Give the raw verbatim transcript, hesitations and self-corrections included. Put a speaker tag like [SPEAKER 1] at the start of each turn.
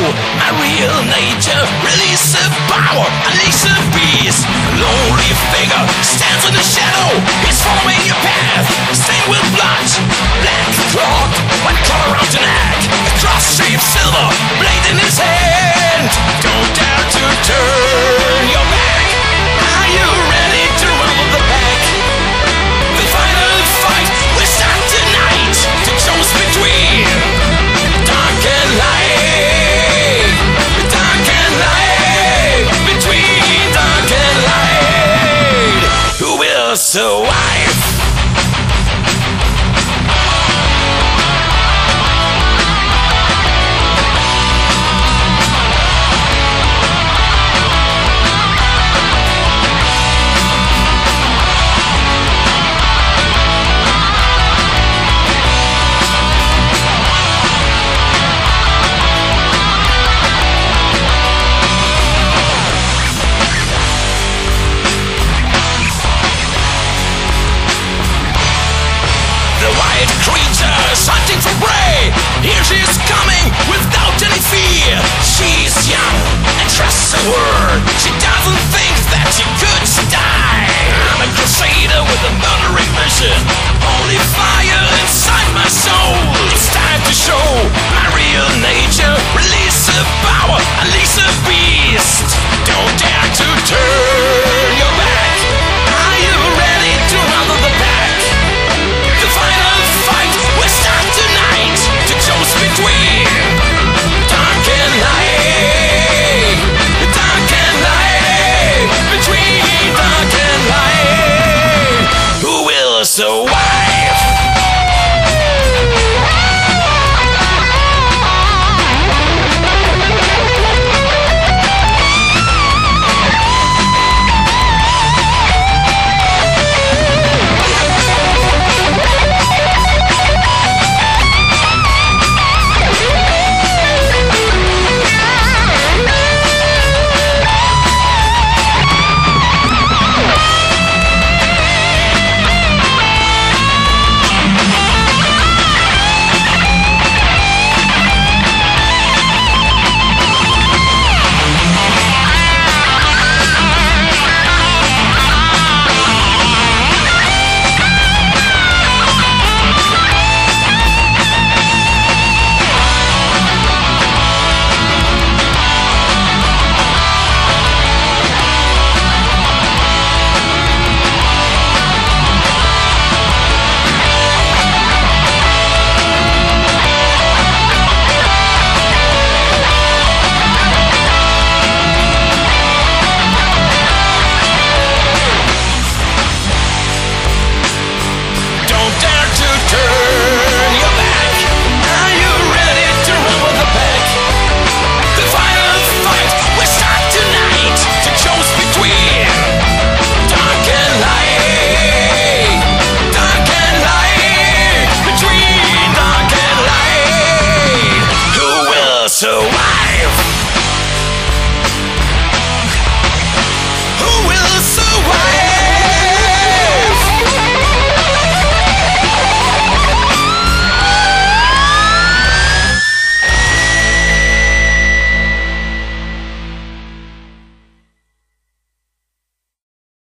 [SPEAKER 1] my real nature. Release the power, unleash the beast. A lonely figure stands in the shadow. He's following your path, stained with blood. Black cloth, white collar around your neck. A cross-shaped silver blade in his hand. Don't dare to turn your back. Are you ready to run with the pack? The final fight will start tonight. To choose between dark and light, dark and light, between dark and light. Who will survive? Creatures hunting for prey. Here she is coming without any fear. She's young and trusts her word. She doesn't think that she could die. I'm a crusader with a murdering mission.